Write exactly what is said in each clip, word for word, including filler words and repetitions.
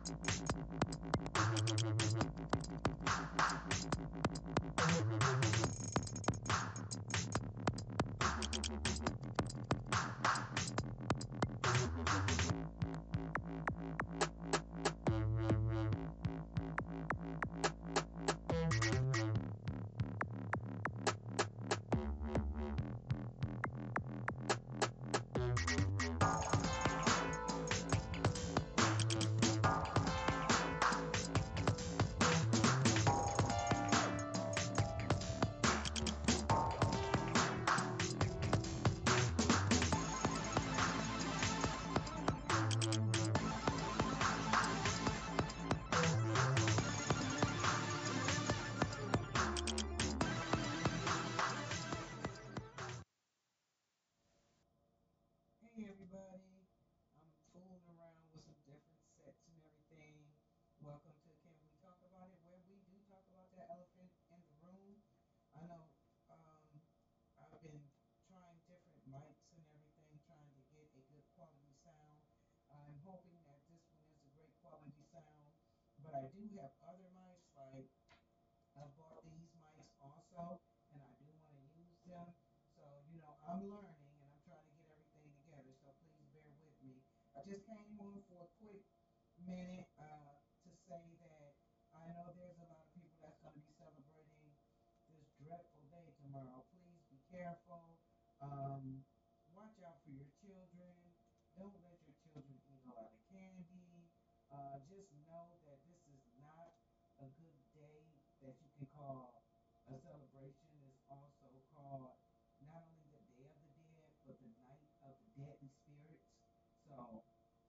Hey everybody, I'm fooling around with some different sets and everything. Welcome to Can We Talk About It, where we do talk about that elephant in the room. I know um, I've been trying different mics and everything, trying to get a good quality sound. I'm hoping that this one is a great quality sound, but I do have other mics, like I bought these mics also, and I do want to use them. So, you know, I'm learning and I'm trying to get everything together. So please bear with me. I just came on for a quick minute uh, to say that I know there's a lot of people that's going to be celebrating this dreadful day tomorrow. Please be careful. Um, watch out for your children. Don't let your children eat a lot of candy. Uh, just know that this is not a good day that you can call a celebration. Is also called not only the Day of the Dead, but the Night of the Deadly Spirits. So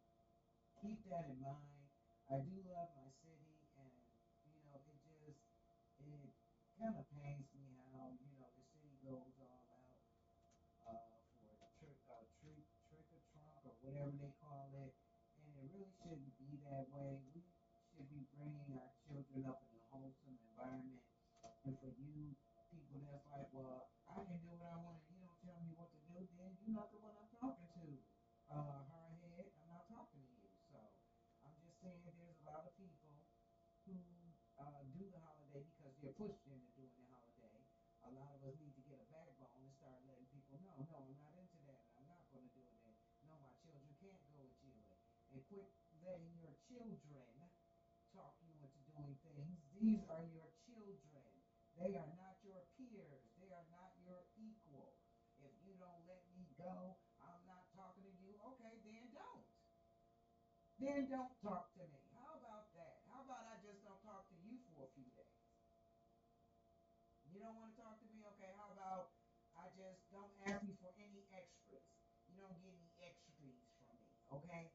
keep that in mind. I do love my city, and you know, it just it kind of pains me how you know the city goes all out uh, for trick uh, trick trick or trunk or whatever they call it, and it really shouldn't be that way. We should be bringing our children up in a wholesome environment, and for you people that's like, well, I can do what I want, and you don't tell me what to do, then you're not the one I'm talking to. Uh, Hardhead, I'm not talking to you. So I'm just saying there's a lot of people who uh, do the holiday because they're pushed into doing the holiday. A lot of us need to get a backbone and start letting people know, no, I'm not into that. I'm not going to do it. No, my children can't go with you. And quit letting your children talk you into doing things. These are your children. They are not your peers. They are not your equal. If you don't let me go, I'm not talking to you. Okay, then don't. Then don't talk to me. How about that? How about I just don't talk to you for a few days? You don't want to talk to me? Okay, how about I just don't ask me for any extras? You don't get any extras from me, okay?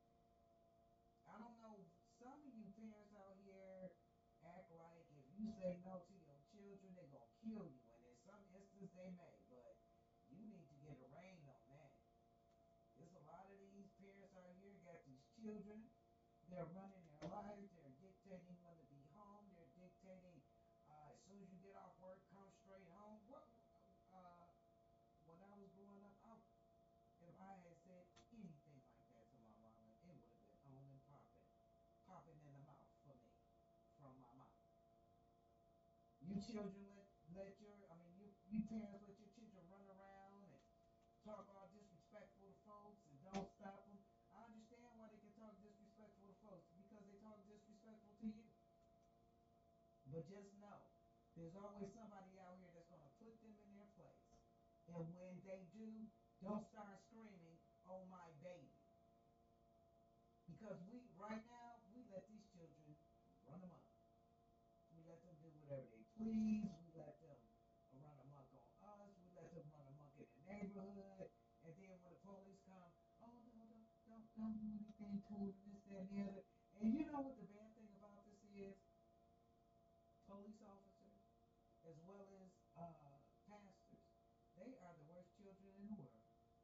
I don't know. Some of you parents out here act like if you say no to your children, they're going to kill you. And in some instances, they may. But you need to get a rein on that. There's a lot of these parents out here got these children. They're running their lives. They're dictating when to be home. They're dictating uh, as soon as you get off work, come straight home. What? Uh, when I was growing up, I, if I had said anything like that to my mama, it would have been on and popping, popping in the mouth for me from my mom. You children let let your, I mean, you you parents let your children run around and talk all disrespectful to folks and don't stop them. I understand why they can talk disrespectful to folks because they talk disrespectful to you. But just know, there's always somebody out here that's going to put them in their place. And when they do, don't start screaming, oh my baby. Because we, right now, we let these children run amok. We let them do whatever they please. We let them run amok on us. We let them run amok in the neighborhood. And then when the police come, oh no, don't, don't, don't do anything to them, this, that, and the other. And you know what the bad thing about this is? Police officers, as well as uh, pastors, they are the worst children in the world.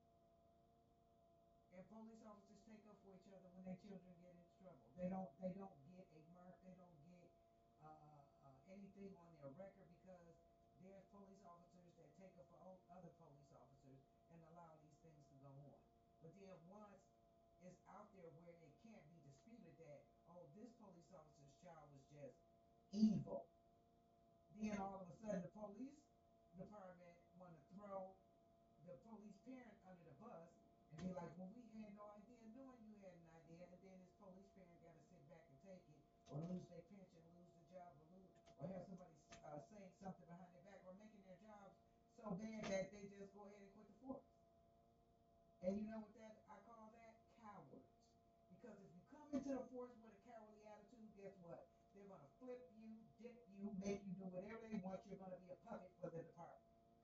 And police officers take up for each other when their children get in trouble. They don't. They don't get a mark. They don't get uh, uh, anything on their record because there's police officers that take up for other police officers and allow these things to go on. But then once it's out there where it can't be disputed that, oh, this police officer's child was just evil. Then all of a sudden, the police department want to throw the police parent under the bus and be like, well, we had no idea, knowing you had an idea, and then this police parent got to sit back and take it, or lose their pension, lose the job, or lose, or have somebody uh, saying something behind their back, or making their jobs so bad that they just go ahead and quit the force. And you know what that I call that? Cowards. Because if you come into the force with a cowardly attitude, guess what? They're gonna flip you, dip you, make you do whatever they want. You're gonna be a puppet for the department.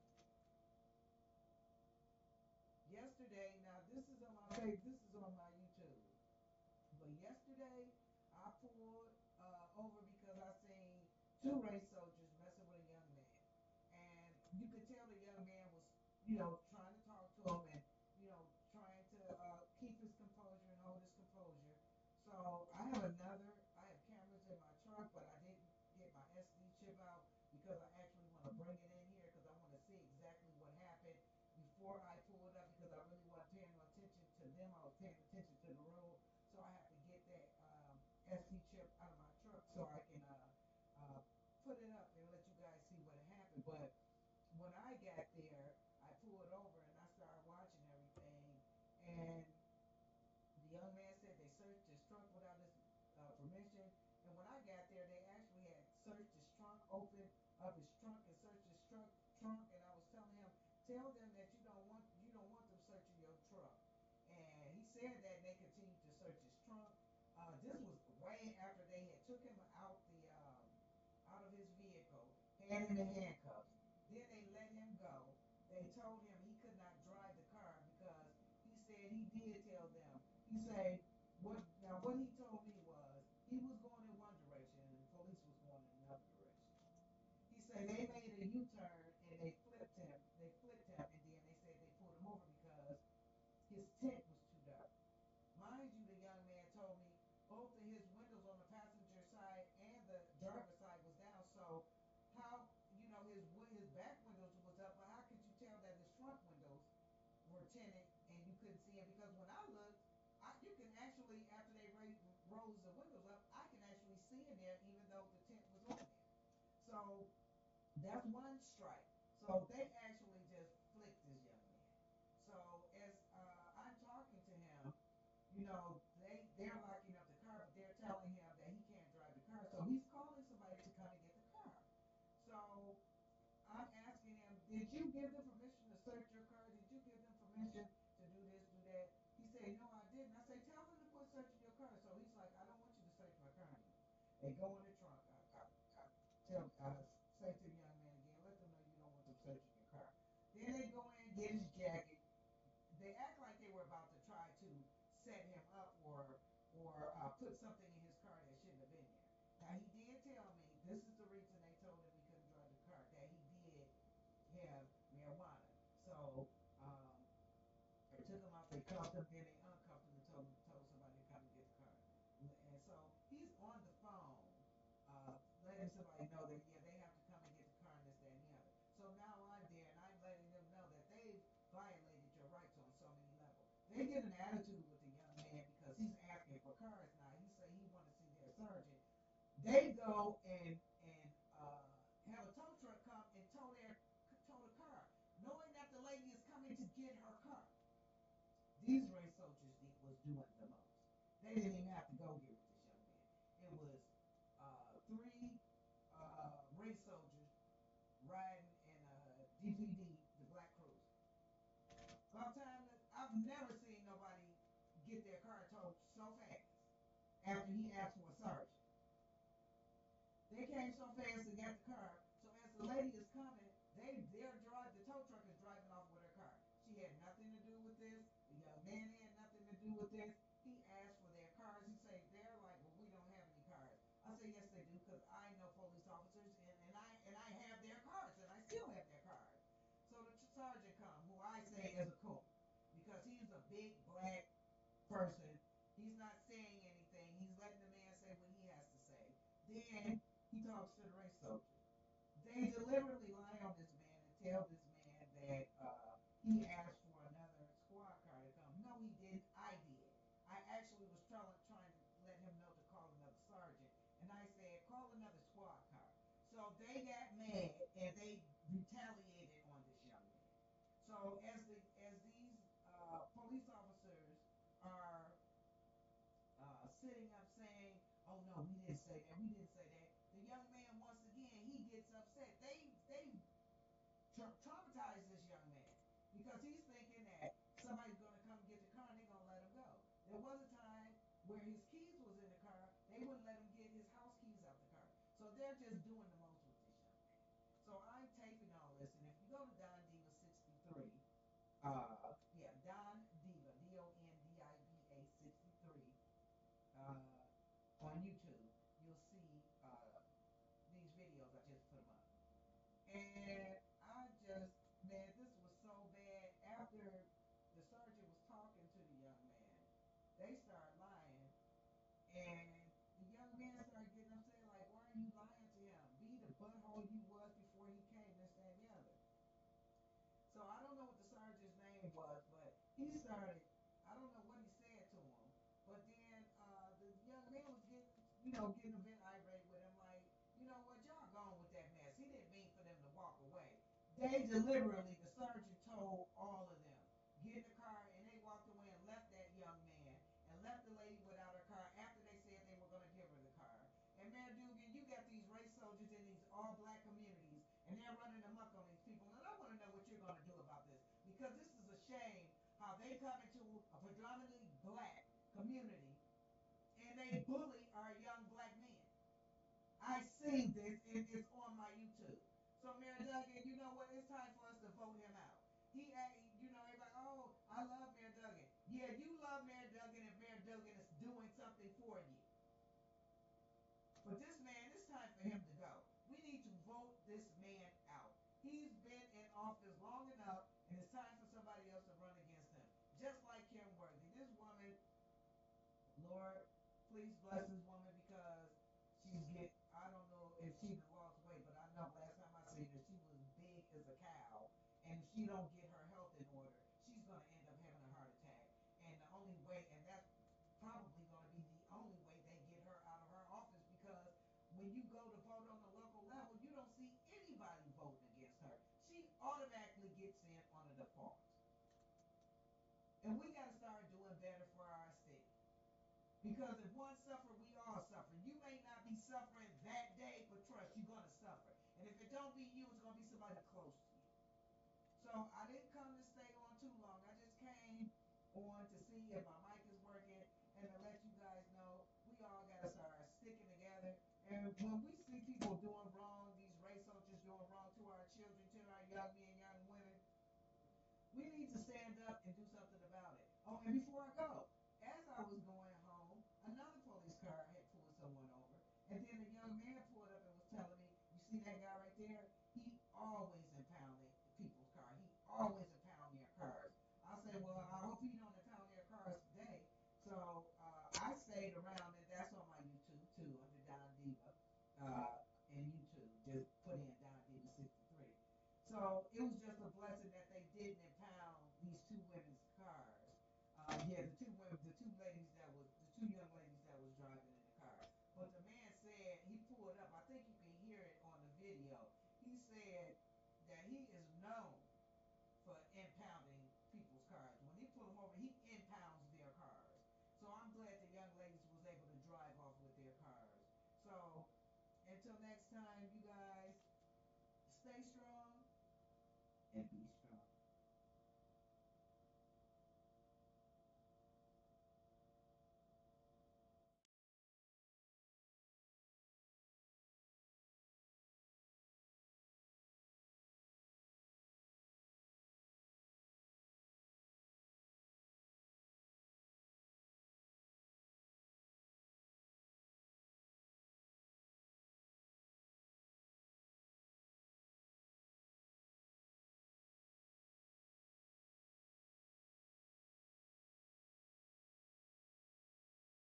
Yesterday, now this is on my page, this is on my YouTube. But yesterday, I pulled uh, over because I seen two race soldiers messing with a young man, and you could tell the young man was, you know, trying to talk to him and, you know, trying to uh, keep his composure and hold his composure. So I have another, I have cameras in my truck, but I didn't get my S D chip out because I actually want to bring it in here because I want to see exactly what happened before I pulled up because I really wasn't paying no attention to them. I was paying attention to the road. So I have to get that um, S D chip out of my truck so I can uh, uh, put it up and let you guys see what happened. But when I got there, I pulled over and I started watching everything. And the young man said they searched his trunk without his uh, permission. And when I got there, they actually had searched his trunk, opened up his trunk, and searched his trunk. Trunk. And I was telling him, tell them that you don't want you don't want them searching your trunk. And he said that, and they continued to search his trunk. Uh, this was way after they had took him out the um, out of his vehicle, had him in handcuffs. Then they let him go. They told him he could not drive the car because he said he did tell them. He said what now what he told me was he was going in one direction and the police was going in another direction. He said they made a U-turn and they flipped him. They flipped him and then they said they pulled him over because his tent was too dark. Mind you, the young man told me both of his windows on the passenger side and the driver's side was down. So how you know his his back windows was up, but how could you tell that his front windows were tinted and you couldn't see it? Because when I looked, I, you can actually after they raised, rose the windows up, I can actually see in there even though the tent was on there. So that's one strike. So they actually just flicked this young man. So as uh, I'm talking to him, you know, they they're locking up the car, but they're telling him that he can't drive the car. So he's calling somebody to come and get the car. So I'm asking him, did you give them permission to search your car? Did you give them permission to do this, do that? He said, no, I didn't. I say, tell them to quit searching your car. So he's like, I don't want you to search my car anymore. They go in the trunk. I, I, I tell, I say to the young man again, let them know you don't want them searching your car. Then they go in, get his jacket. They act like they were about to try to set him up or or uh, put something in his car that shouldn't have been there. Now he did tell me this is the reason they told him he couldn't drive the car, that he did have marijuana. So um, they took him out, they cuffed him, then they uncuffed him and told him told somebody to come and get the car. And so he's on the phone, uh, letting somebody know that yeah they have to come and get the car and this, that, and the other. So now I'm there and I'm letting them know that they've violated your rights on so many levels. They get an attitude with the young man because he's asking for cars now. He say he want to see their sergeant. They go and and uh, have a tow truck come and tow their tow the car, knowing that the lady is coming to get her car. These race soldiers was doing the most. They didn't even have to go here with this young man. It was uh, three uh, race soldiers riding in a D P D, the Black Cruiser. About time that I've never seen nobody get their car towed so fast after he asked for a sergeant. They came so fast and got the car. So as the lady is coming, they their drive the tow truck is driving off with her car. She had nothing to do with this. The young man had nothing to do with this. He asked for their cars. He said they're like, well, we don't have any cars. I say yes, they do, because I know police officers and, and I and I have their cars and I still have their cars. So the sergeant come, who I say is a coon, because he's a big black person. He's not saying anything. He's letting the man say what he has to say. Then he talks to the race soldiers. They deliberately lie on this man and tell this man that uh, he asked for another squad car to come. No, he didn't. I did. I actually was trying, trying to let him know to call another So they got mad and they retaliated on this young man. So as the as these uh, police officers are uh, sitting up saying, "Oh no, we didn't say that. We didn't say that." The young man once again he gets upset. They they tra- traumatized this young man because he's thinking that somebody's going to come get the car and they're going to let him go. There was a time where his keys was in the car, they wouldn't let him get his house keys out the car. So they're just doing the most with this young man. So I'm taping all this, and if you go to Don Diva sixty-three, uh, yeah, Don Diva, D O N D I V A sixty-three, uh, on YouTube, you'll see uh, these videos. I just put them up. And I just, man, this was so bad. After the sergeant was talking to the young man, they started lying. And the young man started getting upset, like, why are you lying to him? Be the butthole you was before he came, this, that, and the other. So I don't know what the sergeant's name was, but he started, I don't know what he said to him. But then uh, the young man was getting, you know, getting a bit irate with him, like, you know what, y'all gone with that mess. He didn't mean for them to walk away. They deliberately, the sergeant told all of them, get in the car, and they walked away and left that young man and left the lady without her car after they said they were going to give her the car. And Mayor Dugan, you got these race soldiers in these all black communities, and they're running amok on these people. And I want to know what you're going to do about this, because this is a shame how they come into a predominantly black community and they bully our young black men. I seen this, and it's on my YouTube. So Mayor Duggan, you know what? It's time for us to vote him out. He, you know, everybody, oh, I love Mayor Duggan. Yeah, you love Mayor Duggan if Mayor Duggan is doing something for you. But this man, it's time for him to go. We need to vote this man out. He's been in office long enough, and it's time for somebody else to run against him. Just like Kim Worthy. This woman, Lord, please bless this woman, because she's get. I don't know if she lost weight, but I know last time I seen her, she was big as a cow. And if she don't get her health in order, she's gonna end up having a heart attack. And the only way, and that's probably going to be the only way they get her out of her office, because when you go to vote on the local level, you don't see anybody voting against her. She automatically gets in on a default. And we got to start doing better for our city. Because if one suffer, we all suffer. You may not be suffering that day, but trust, you're going to suffer. And if it don't be you, it's going to be somebody close to you. So I didn't come to stay on too long. I just came on to see if my mic is working and to let you guys know we all got to start sticking together. And when we see people doing wrong, these race soldiers doing wrong to our children, to our young men, young women, we need to stand up and do something about it. Oh, and before I go, as I was going home, another police car had pulled someone over. And then a young man pulled up and was telling me, you see that guy right there? He always impounding people's car. He always impound their cars. I said, well, I hope he don't impound their cars today. So uh, I stayed around, and that's on my YouTube too, under Don Diva. Uh, and YouTube, just put in Don Diva sixty-three. So it was just a blessing that they didn't impound these two women's cars. Uh, yeah, the two women, the two ladies that was, the two young ladies that was driving in the car. But the man said, he pulled up. I think you can hear it on the video. He said that he is known for impounding people's cars. When he pull them over, he impounds their cars. So I'm glad the young ladies was able to drive off with their cars. So until next time, you guys stay strong and be strong.